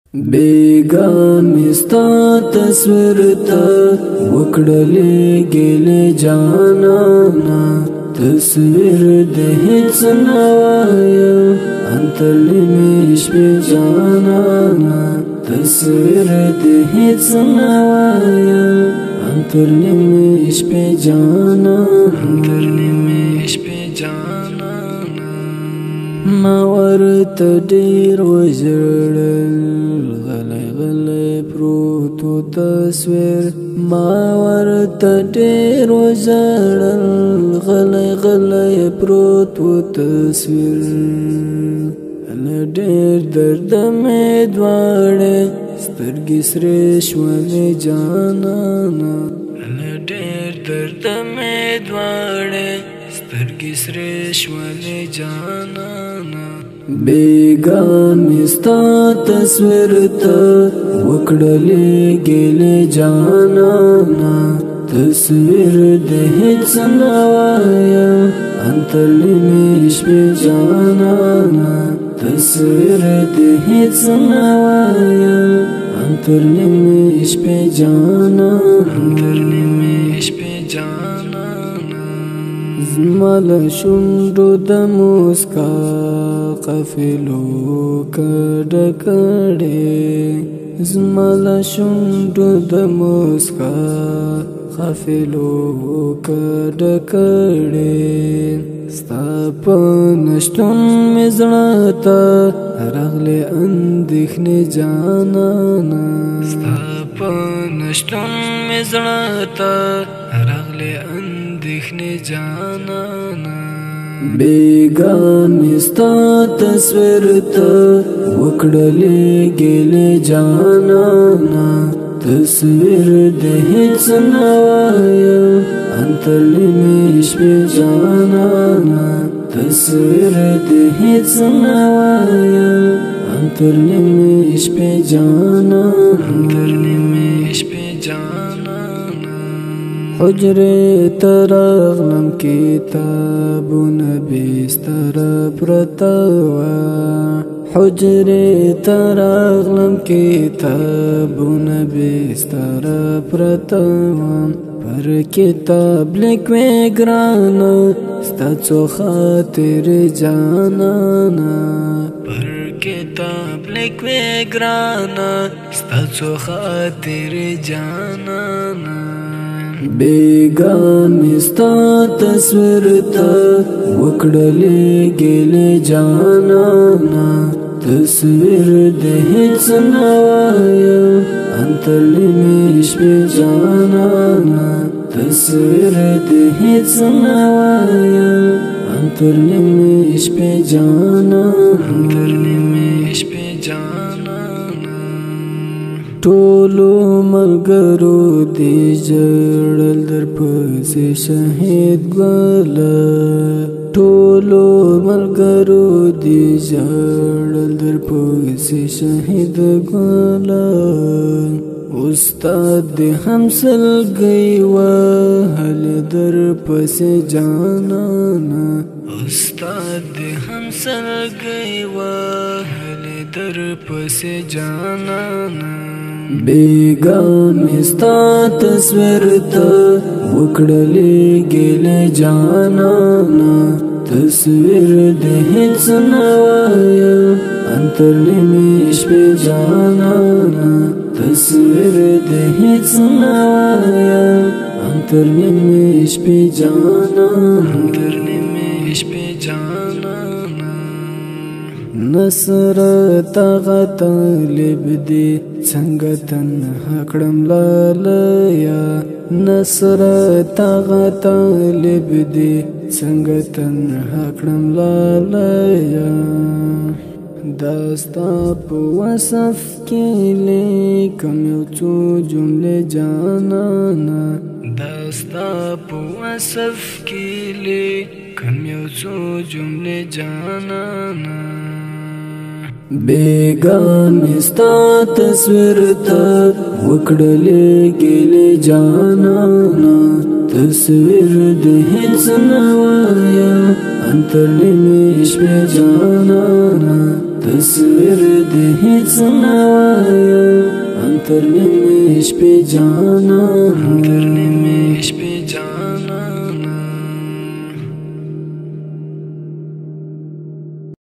बेगामी स्ता तस्वीर ता वकड़ले गेले जाना तस्वीर दे हिच नवाया अंतरली में इश्क़ जाना तस्वीर दे हिच नवाया अंतरली में इश्क़ जाना मावर तडीर वजरल गले गले प्रोतो तस्वीर मावर तडीर वजरल गले गले प्रोतो तस्वीर लडेर दर्द में द्वारे स्तरगी श्रेष्ठवले जाना लडेर दर्द में द्वारे स्तरगी श्रेष्ठवले जाना बेगामी स्ता तस्वीर ता वकड़ले गेले जाना तस्वीर दे हिच नवाया अंतरली में इश्क़ जाना तस्वीर दे हिच नवाया अंतरली में इश्क़ जाना زمال شونډو د موسکا قافلو کډکړې زمال شونډو د موسکا قافلو کډکړې ستا په نشتون مې زړه ته راغلې اندېښنې جانانه ستا په نشتون مې زړه ته راغلې اندېښنې جانانه बेगामी स्ता तस्वीर ता वकड़ले गेले जाना तस्वीर दे हिच नवाया अंतरली में इश्क़ जाना तस्वीर दे हिच नवाया अंतरली में इश्क़ जाना حجرے ترغلم کتابون بستر پرتوا حجرے ترغلم کتابون بستر پرتوا پر کتاب لیکوے گرانا ستا څو خاطر جانانا پر کتاب لیکوے گرانا ستا څو خاطر جانانا बेगामी स्ता तस्वीर ता वकड़ले गेले जाना तस्वीर दे हिच नवाया अंतरली में इश्क़ जाना तस्वीर दे हिच नवाया अंतरली में इश्क़ जाना टोलो मलगरो दी जड़ल दर पसे शहीद ग्वाला टोलो मलगरो दी जड़ल दर पसे शहीद ग्वाला उस्ताद हमसल गई वहल दर पसे जाना उस्ताद हमसल गई वहल दर पसे जाना बेगामी स्ता तस्वीर ता वकड़ले गेले जाना तस्वीर दे हिच नवाया अंतरली में इश्क़ जाना तस्वीर दे हिच नवाया अंतरली में इश्क़ जाना नसरत غطالب دی څنګه تنها کړم لالیه نصرت غطالب دی څنګه تنها کړم لالیه داستا په وصف کې لیکم یو څو جملې جانانه داستا په وصف کې لیکم یو څو جملې جانانه बेगामी स्ता तस्वीर ता वकड़ले गेले जाना तस्वीर दे हिच नवाया अंतरली में इश्क़ जाना تصویر د هیڅ نوایا انتر نیمش پی جانا